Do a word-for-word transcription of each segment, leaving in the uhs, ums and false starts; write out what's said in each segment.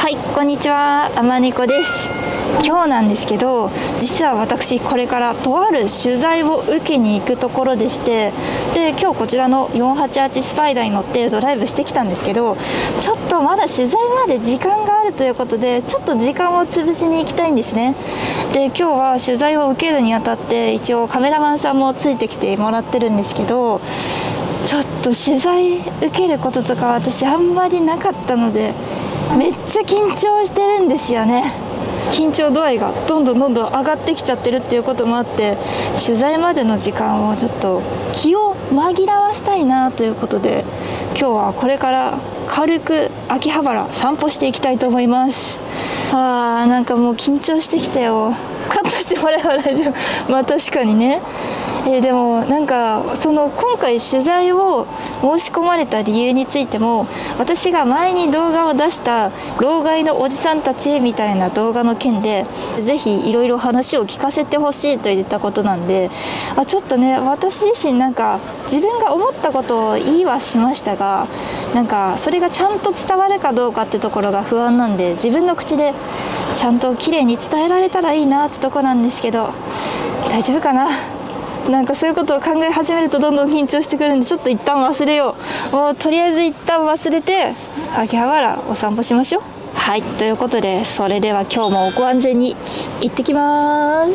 はい、こんにちは、あまねこです。今日なんですけど、実は私これからとある取材を受けに行くところでして、で今日こちらのよんはちはちスパイダーに乗ってドライブしてきたんですけど、ちょっとまだ取材まで時間があるということで、ちょっと時間を潰しに行きたいんですね。で今日は取材を受けるにあたって一応カメラマンさんもついてきてもらってるんですけど、ちょっと取材受けることとか私あんまりなかったので、めっちゃ緊張してるんですよね。緊張度合いがどんどんどんどん上がってきちゃってるっていうこともあって、取材までの時間をちょっと気を紛らわせたいなということで、今日はこれから軽く秋葉原散歩していきたいと思います。あーなんかもう緊張してきたよ。カットしてもらえば大丈夫。まあ確かにね。えー、でもなんかその今回取材を申し込まれた理由についても、私が前に動画を出した老害のおじさんたちみたいな動画の件で、ぜひいろいろ話を聞かせてほしいと言ったことなんで、あちょっとね私自身なんか自分が思ったことを言いはしましたが、なんかそれがちゃんと伝わるかどうかってところが不安なんで、自分の口でちゃんと綺麗に伝えられたらいいなってとこなんですけど、大丈夫かな。なんかそういうことを考え始めるとどんどん緊張してくるんで、ちょっと一旦忘れよう。もうとりあえず一旦忘れて秋葉原お散歩しましょう。はい、ということでそれでは今日もご安全に行ってきます。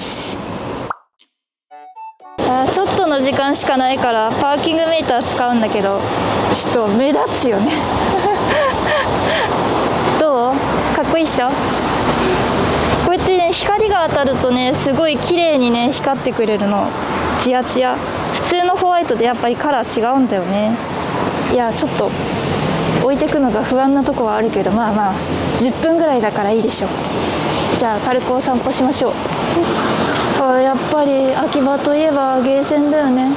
あちょっとの時間しかないからパーキングメーター使うんだけど、ちょっと目立つよねどう？かっこいいっしょ？こうやってね光が当たるとねすごい綺麗にね光ってくれるの。ツヤツヤ。普通のホワイトでやっぱりカラー違うんだよね。いやちょっと置いてくのが不安なとこはあるけど、まあまあじゅっぷんぐらいだからいいでしょう。じゃあ軽くお散歩しましょう。あやっぱり秋葉といえばゲーセンだよね。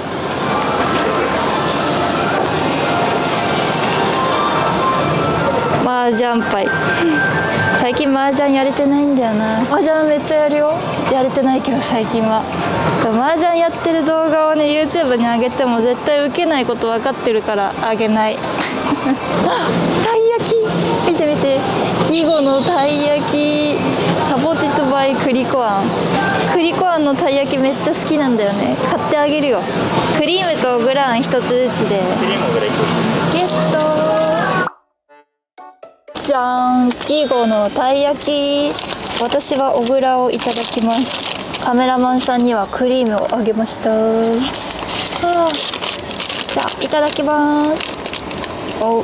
麻雀牌最近麻雀やれてないんだよな。麻雀めっちゃやるよ。やれてないけど最近は。麻雀やってる動画をね YouTube に上げても絶対受けないこと分かってるから上げないたい焼き見て見て、囲碁のたい焼きサポーティッドバイクリコアン。クリコアンのたい焼きめっちゃ好きなんだよね。買ってあげるよ。クリームとグランひとつずつでゲット。じゃーん、囲碁のたい焼き。私は小倉をいただきます。カメラマンさんにはクリームをあげました。はあ、じゃあいただきます。お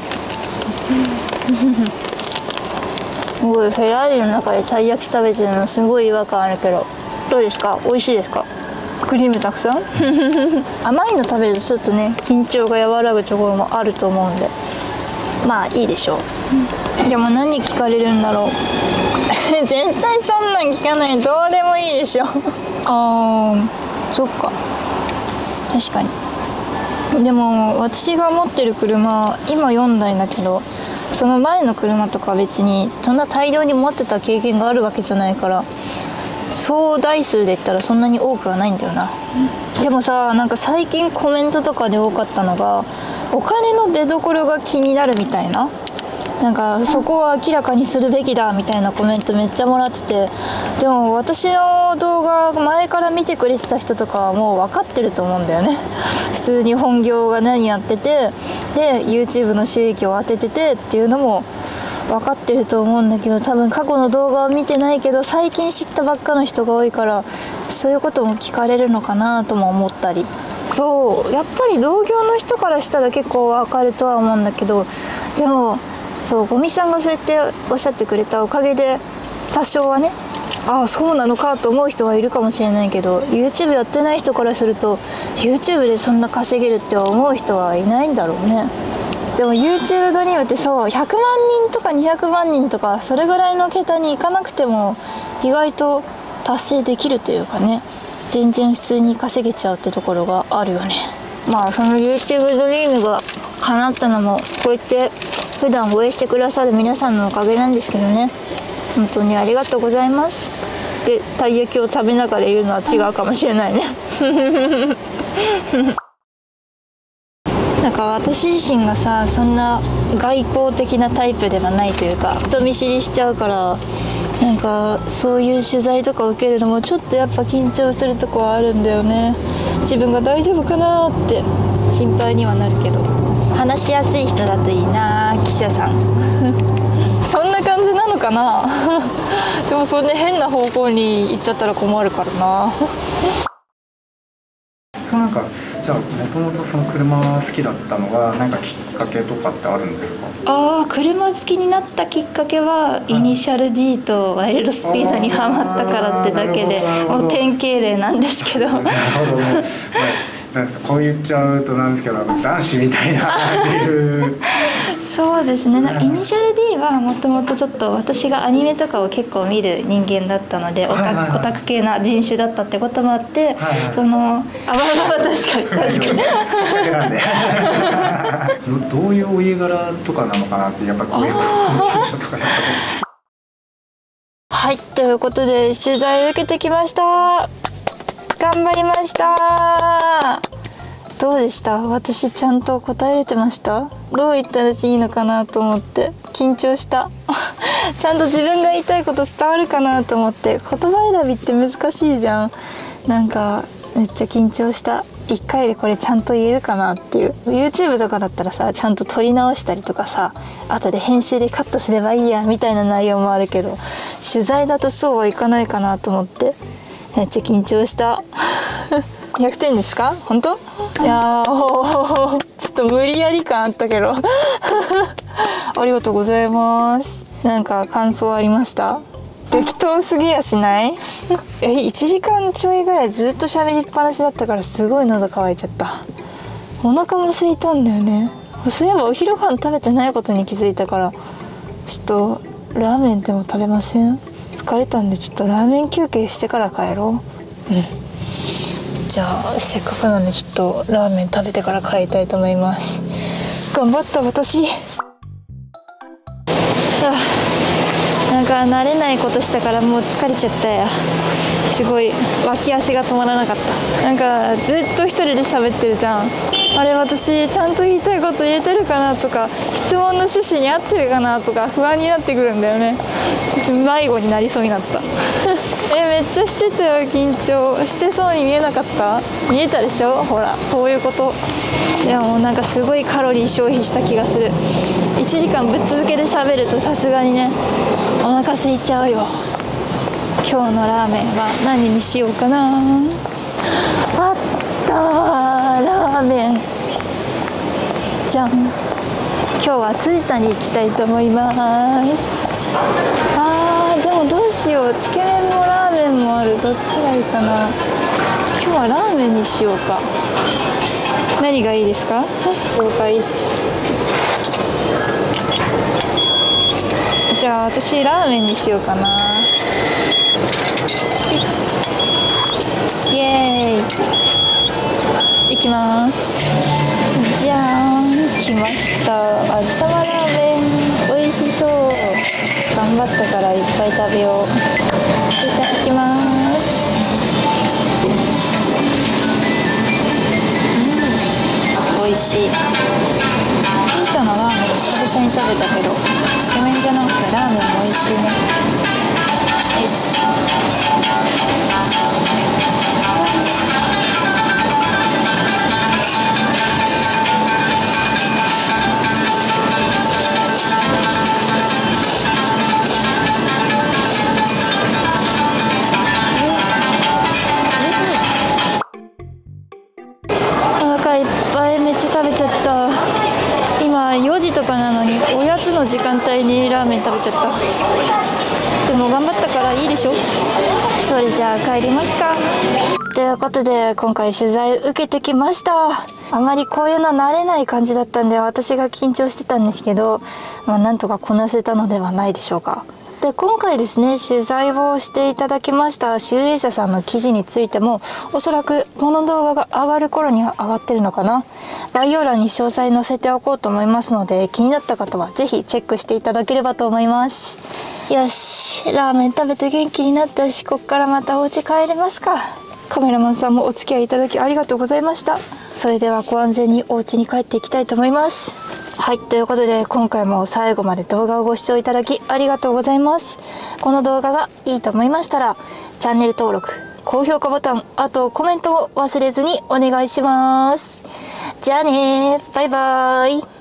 すごいフェラーリの中でたい焼き食べてるのすごい違和感あるけど、どうですか？美味しいですか？クリームたくさん甘いの食べるとちょっとね緊張が和らぐところもあると思うんで、まあいいでしょう。でも何聞かれるんだろう絶対そんなん聞かない。どうでもいいでしょあーそっか、確かに。でも私が持ってる車今よんだいだけど、その前の車とか別にそんな大量に持ってた経験があるわけじゃないから、総台数で言ったらそんなに多くはないんだよな。でもさ、なんか最近コメントとかで多かったのが、お金の出所が気になるみたいな、なんかそこを明らかにするべきだみたいなコメントめっちゃもらってて、でも私の動画前から見てくれてた人とかはもう分かってると思うんだよね普通に本業が何やってて、で YouTube の収益を当てててっていうのも分かってると思うんだけど、多分過去の動画を見てないけど最近知ったばっかの人が多いから、そういうことも聞かれるのかなとも思ったり。そうやっぱり同業の人からしたら結構分かるとは思うんだけど、でもそうゴミさんがそうやっておっしゃってくれたおかげで多少はね、ああそうなのかと思う人はいるかもしれないけど、 YouTube やってない人からすると YouTube でそんな稼げるって思う人はいないんだろうね。でも YouTube ドリームってそうひゃくまんにんとかにひゃくまんにんとかそれぐらいの桁にいかなくても意外と達成できるというかね、全然普通に稼げちゃうってところがあるよね。まあその YouTube ドリームが叶ったのもこうやって普段応援してくださる皆さんのおかげなんですけどね、本当にありがとうございます。でたい焼きを食べながら言うのは違うかもしれないねなんか私自身がさ、そんな外交的なタイプではないというか、人見知りしちゃうから、なんかそういう取材とか受けるのもちょっとやっぱ緊張するとこはあるんだよね。自分が大丈夫かなって心配にはなるけど、話しやすい人だといいな、記者さんそんな感じなのかなでもそれで変な方向に行っちゃったら困るからなそう、なんかじゃあもともとその車好きだったのがなんかきっかけとかってあるんですか？ ああ、車好きになったきっかけはイニシャル D とワイルドスピードにハマったからってだけで、もう典型例なんですけどなるほど、ね、なんですか、こう言っちゃうとなんですけど、男子みたいなっていうそうですね、イニシャル D はもともとちょっと私がアニメとかを結構見る人間だったので、オタク、オタク系な人種だったってこともあって、はいはい、そのあまあ確かに確かにどういうお家柄とかなのかなって、やっぱりこういうコミュニケーションとかやっぱってはい、ということで取材を受けてきました。頑張りました。どうでした？私ちゃんと答えれてました？どう言ったらいいのかなと思って緊張したちゃんと自分が言いたいこと伝わるかなと思って。言葉選びって難しいじゃん。なんかめっちゃ緊張した。いっかいでこれちゃんと言えるかなっていう。 YouTube とかだったらさ、ちゃんと撮り直したりとかさ、後で編集でカットすればいいやみたいな内容もあるけど、取材だとそうはいかないかなと思ってめっちゃ緊張したひゃくてんですか？本当？いやーちょっと無理やり感あったけどありがとうございます。なんか感想ありました？適当すぎやしないえいちじかんちょいぐらいずっと喋りっぱなしだったから、すごい喉乾いちゃった。お腹も空いたんだよね。そういえばお昼ご飯食べてないことに気づいたから、ちょっとラーメンでも食べません？疲れたんでちょっとラーメン休憩してから帰ろう。うんじゃあせっかくなんでちょっとラーメン食べてから帰りたいと思います。頑張った私。なんか慣れないことしたからもう疲れちゃったよ。すごい脇汗が止まらなかった。なんかずっと一人で喋ってるじゃん。あれ私ちゃんと言いたいこと言えてるかなとか、質問の趣旨に合ってるかなとか不安になってくるんだよね。迷子になりそうになったえめっちゃしてたよ。緊張してそうに見えなかった？見えたでしょ？ほらそういうこと。でもなんかすごいカロリー消費した気がする。いちじかんぶっ続けで喋るとさすがにねお腹空いちゃうよ。今日のラーメンは何にしようかな。あったー、ラーメンじゃん。今日は辻田に行きたいと思います。あーでもどうしよう、つけ麺もラーメンもある。どっちがいいかな。今日はラーメンにしようか。何がいいですか？了解っす。じゃあ私ラーメンにしようかな。イエーイ。いきます。じゃーん、来ました。味玉ラーメン美味しそう。頑張ったからいっぱい食べよう。いただきます。うん、美味しい。辻田のラーメン久々に食べたけど、つけ麺じゃなくてラーメンも美味しいね。よし。お腹いっぱいめっちゃ食べちゃった。今よじとかなのにおやつの時間帯にラーメン食べちゃった。でも頑張ったからいいでしょ。それじゃあ帰りますか。ということで今回取材受けてきました。あまりこういうの慣れない感じだったんで私が緊張してたんですけど、まあ、なんとかこなせたのではないでしょうか。で今回ですね取材をしていただきましたシュウエイサさんの記事についてもおそらくこの動画が上がる頃には上がってるのかな。概要欄に詳細載せておこうと思いますので、気になった方は是非チェックしていただければと思います。よし、ラーメン食べて元気になったし、こっからまたお家帰れますか。カメラマンさんもお付き合いいただきありがとうございました。 それではご安全にお家に帰っていきたいと思います。はい、ということで今回も最後まで動画をご視聴いただきありがとうございます。この動画がいいと思いましたらチャンネル登録、高評価ボタン、あとコメントも忘れずにお願いします。じゃあねー、バイバーイ。